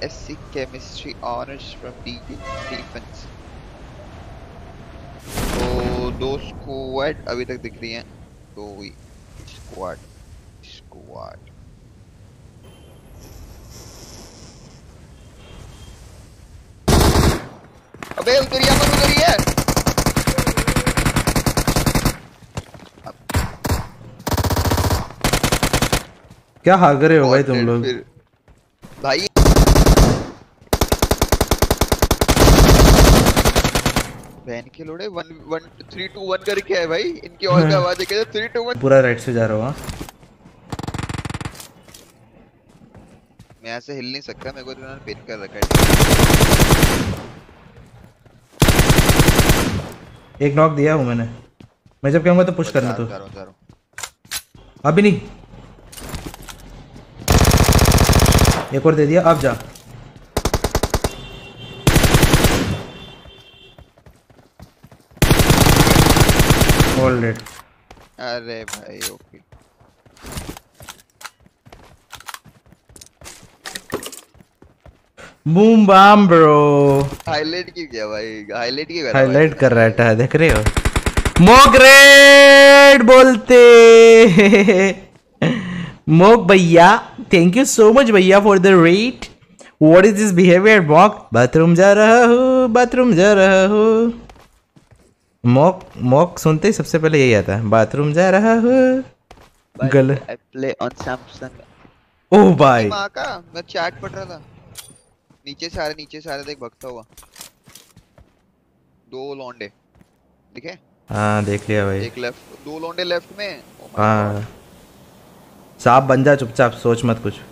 SC Chemistry Honors from Defense। तो 2 squad अभी तक दिख रही हैं। तो वही स्क्वाड। अबे उधर ही है। क्या हाग रहे हो भाई तुम लोग? भाई बहन के लोड़े 1-1-3-2-1 करके है भाई। इनकी और क्या आवाज है? क्या 3-2-1 पूरा राइट से जा रहा हूँ। मैं ऐसे हिल नहीं सकता, मेरे को तो उन्होंने पिन कर रखा है। एक नॉक दिया हूँ मैंने। मैं जब कहूँगा तो पुश करना। तो जा रहा हूँ। अभी नहीं, एक और दे दिया। अब जा। All dead. अरे भाई okay. Boom bam bro. Highlight क्यों किया भाई? हाईलाइट क्यों करा भाई? हाईलाइट कर रहा है, देख रहे हो? मोग्रेड बोलते। मोग भैया, थैंक यू सो मच भैया for the rate. What is this behaviour mock? Bathroom जा रहा हूँ। मॉक सुनते ही सबसे पहले यही आता है, बाथरूम जा रहा हूँ। गल I play on Samsung। ओह भाई, माँ का मैं चैट पढ़ रहा था। नीचे से आ रहे देख, भगता हुआ 2 लौंडे दिखे। हाँ देख लिया भाई। एक लेफ्ट, 2 लौंडे लेफ्ट में। हाँ साफ बन जा, चुपचाप, सोच मत कुछ।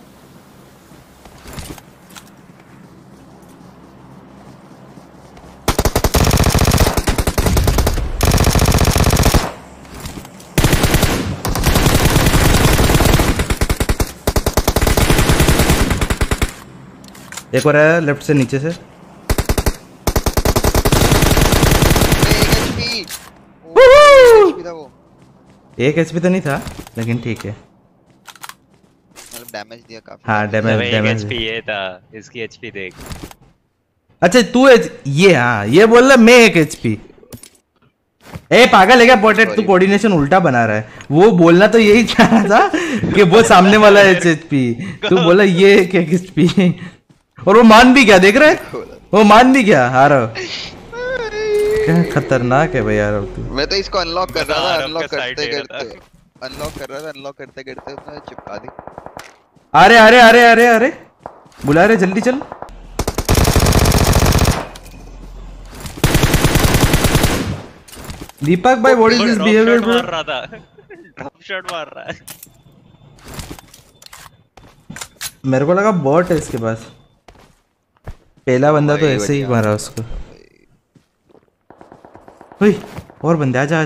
एक और है लेफ्ट से, नीचे से। एक एचपी तो नहीं था, लेकिन ठीक है। मतलब डैमेज दिया काफी। हाँ डैमेज एचपी ये था, इसकी एचपी देख। अच्छा तू ये, हाँ ये बोल रहा मैं एक एचपी। ए पागल है क्या पोटेट? तू कोऑर्डिनेशन उल्टा बना रहा है। वो बोलना तो यही चाह रहा था कि वो सामने वाला एचपी, तू बोला ये एक एचपी। और वो मान भी क्या, देख रहा है? वो मान भी क्या? हारो। क्या खतरनाक है भाई यार तू। मैं तो इसको अनलॉक कर रहा था, अनलॉक करते करते उसने चिपका दी। अरे बुला रहे, जल्दी चल। दीपक भाई what is this behaviour bro? मार रहा था, ड्रॉप शॉट मार रहा है। मेरे को लगा बॉट है इसके पास। पहला बंदा तो ऐसे ही मारा उसको। ओए और बंदे, आजा।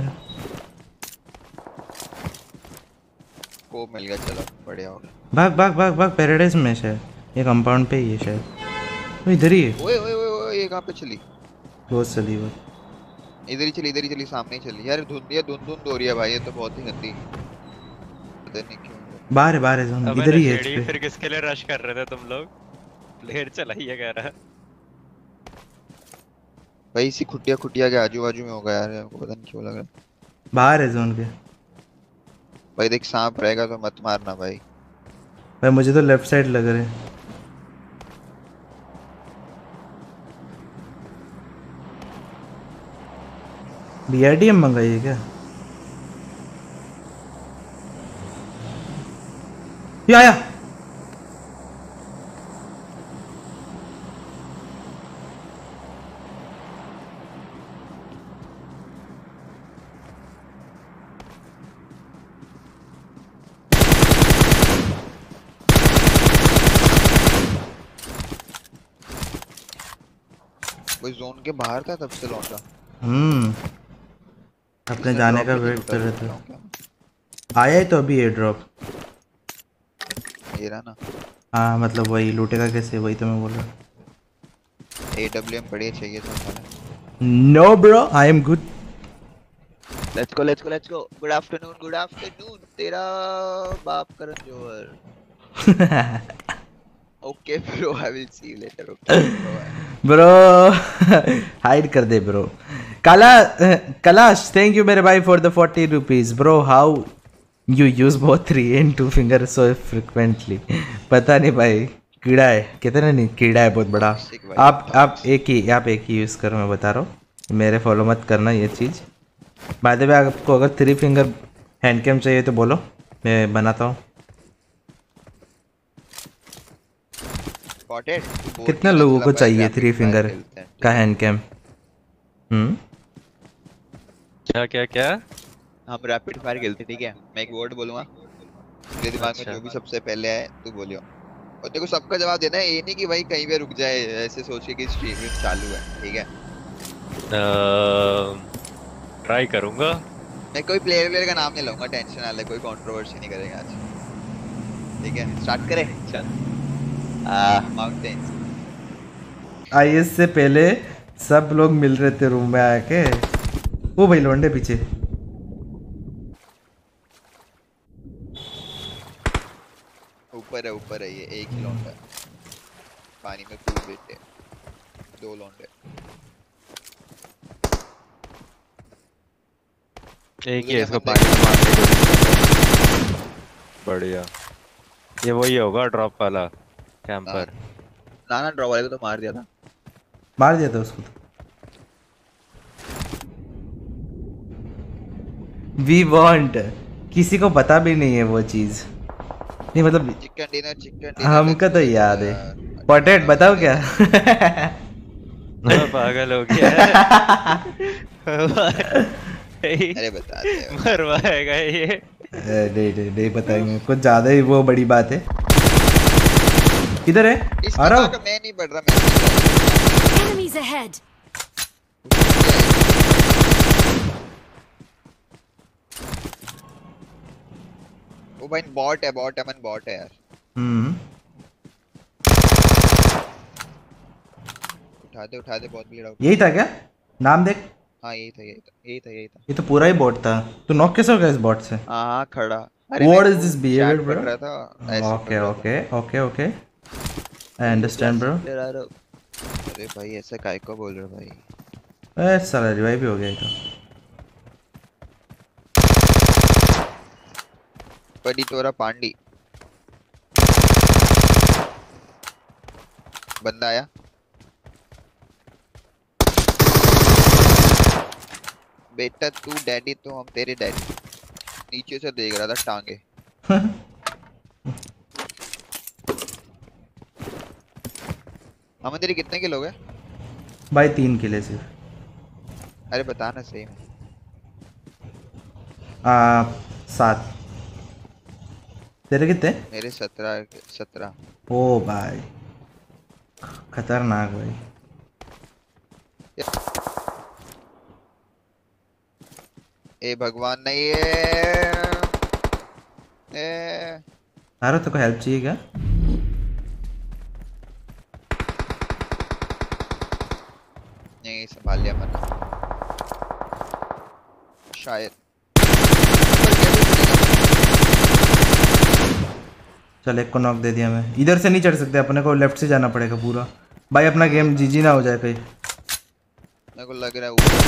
को मिल गया, चलो बढ़िया हो गया। भाग पैराडाइज में शायद, ये कंपाउंड पे ही है शायद। वो इधर ही है। ओए ये कहां पे चली? क्लोज चली वो। इधर ही चली, सामने ही चली। यार धुंध हो रही है भाई, ये तो बहुत ही गंदी। पता नहीं क्यों। बाहर है जोन, इधर ही है। फिर किसके लिए रश कर रहे थे तुम लोग? प्लेयर चलाइए कह रहा है भाई। इसी खुटिया के आजू बाजू में होगा यार, आपको पता नहीं क्यों लग रहा है। बाहर है जोन के भाई देख, सांप रहेगा तो मत मारना भाई। मुझे तो लेफ्ट साइड लग रहे हैं। बीआरडीएम मंगाइए क्या? ये आया। कोई जोन के बाहर था, तब से लौटा। अपने जाने का वेट कर रहे थे। आया ही तो अभी एयर ड्रॉप। ये रहा ना। हाँ मतलब वही लूटेगा कैसे, वही तो मैं बोल रहा हूँ। AWM बढ़िया चाहिए था साला। No bro I am good. Let's go. Good afternoon. तेरा बाप Karan Johar. Okay bro, I will see you later. Okay bro hide कर दे ब्रो। कलाश थैंक यू मेरे भाई for the 40 rupees. Bro how you use both 3 and 2 finger so frequently? पता नहीं भाई, कीड़ा है कितने, नहीं कीड़ा है बहुत बड़ा। आप एक ही यूज करो, मैं बता रहा हूँ, मेरे फॉलो मत करना ये चीज़। बाय द वे आपको अगर 3 फिंगर हैंड कैम चाहिए तो बोलो, मैं बनाता हूँ। कितने लोगों को चाहिए 3 फिंगर का हैंड कैम? क्या क्या क्या? हम रैपिड फायर खेलते, ठीक है? मैं एक वर्ड बोलूंगा, तेरे दिमाग में जो भी सबसे पहले आए तू बोलियो, और तेरे को सबका जवाब देना है। ये नहीं कि भाई कहीं पे रुक जाए ऐसे सोच के कि स्ट्रीमिंग चालू है, ठीक है? ट्राई करूंगा। मैं कोई प्लेयर का नाम नहीं लूंगा, टेंशन ना ले, कोई कंट्रोवर्सी नहीं करेगा आज, ठीक है? स्टार्ट करें, चल। माउंटेन्स। आईएस से पहले सब लोग मिल रहे थे रूम में आके। ओ भाई लौंडे पीछे। ऊपर है ये, एक ही लौंडा पानी में कूद बैठे, 2 लौंडे। एक ही है, इसको पानी में मारने। बढ़िया, ये वही होगा ड्रॉप वाला कैंपर। ना ड्रॉप वाले को तो मार दिया था उसको तो। वी वांट, किसी को पता भी नहीं है वो चीज, नहीं मतलब चिकन डिनर हमको तो याद है। पोटेट बताओ क्या? पागल हो गया अरे बता दे, मरवाएगा ये। नहीं बताएंगे, कुछ ज्यादा ही वो बड़ी बात है। किधर है? आ रहा हूँ। मैं नहीं बढ़ रहा, Enemies ahead. वो भाई बॉट है यार। उठा दे बहुत भीड़। यही था क्या? नाम देख। हाँ यही था। ये तो पूरा ही बॉट था। तू नॉक कैसे हो गया इस बॉट से? हाँ खड़ा। What is this behavior bro? Okay. I understand bro. अरे भाई ऐसे काय को बोल रहे हो भाई? साला रिवाइव भी हो गया ये तो। बड़ी तोरा पांडी बंदा आया। बेटा तू डैडी तो हम तेरे डैडी। नीचे से देख रहा था टांगे। हम तेरे कितने किलो हो गए भाई? 3 किले सिर्फ। अरे बता ना सही में। 7। तेरे कितने? मेरे 17। ओ भाई खतरनाक भाई। ए भगवान नहीं है। अरे तो कोई हेल्प चाहिए क्या? नहीं संभाल लिया मैंने शायद। चल एक को नॉक दे दिया मैं। इधर से नहीं चढ़ सकते, अपने को लेफ्ट से जाना पड़ेगा पूरा। भाई अपना गेम जीजी ना हो जाए कहीं। मेरे को लग रहा है ऊपर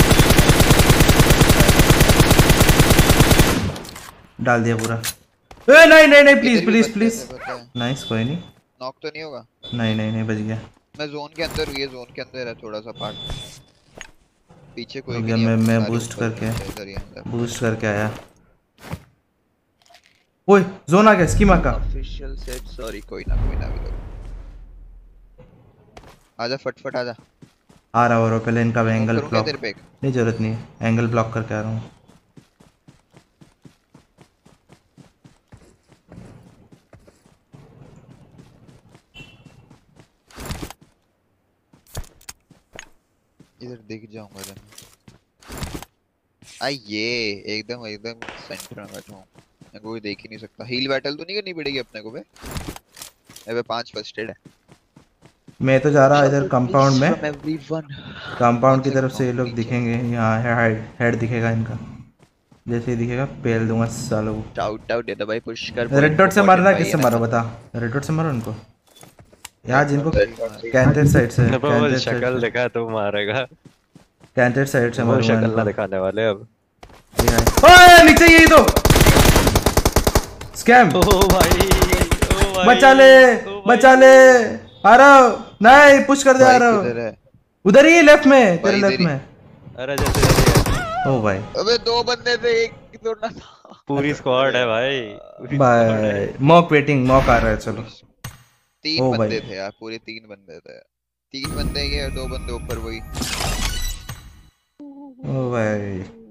डाल दिया पूरा। ए नहीं प्लीज। नाइस, कोई नहीं। नॉक तो नहीं होगा? नहीं बच गया। मैं जोन के अंदर हूँ, ये जोन के अंदर है थोड़ा सा पार्ट। पीछे कोई भी नहीं है। मैं बूस्ट करके आया। ओए जोन आ गया स्कीमा का। Official set sorry. कोई ना आजा फटफट आजा। आ रहा हो पहले इनका एंगल ब्लॉक। तेरे पे नहीं जरूरत नहीं है, एंगल ब्लॉक करके आ रहा हूँ। इधर दिख जाऊंगा जब आई ये एकदम सेंटर में बैठा हूँ। मैं कोई देख ही नहीं सकता। हील बैटल तो नहीं करनी पड़ेगी अपने को बे? अबे 5 फर्स्ट एड है। मैं तो जा रहा इधर कंपाउंड में। कंपाउंड की तरफ से ये लोग दिखेंगे। यहाँ हेड दिखेगा इनका। जैसे ही दिखेगा पेल दूंगा सालों को। शाउट आउट दे दो भाई, पुश कर। रेड डॉट से मारना किससे मारो बता? रेड डॉट से मारो इनको। यहाँ जिनको कैंटेड साइड से वो कैंटेड शक्ल साइड से दिखा तो मारेगा। कैंटेड साइड से वो मारूंगा शक्ल ना इनको। दिखाने वाले अब। ओए नीचे यही तो स्कैम। ओ भाई, ओ भाई, बचा ले ओ भाई। बचा ले। आ रहा हूँ नहीं पुश कर दे आ भाई रहा हूँ किधर है उधर ही लेफ्ट में तेरे भाई? लेफ्ट इधर ही। में। अरे जैसे जैसे ओ भाई अबे दो बंदे थे, एक तोड़ना था। पूरी स्क्वाड है भाई, पूरी स्क्वाड है। भाई मॉक वेटिंग मॉक आ रहा है चलो। तीन ओ भाई बंदे थे यार, पूरे 3 बंदे थे। 3 बंदे ये 2 बंदे ऊपर वही। ओ भाई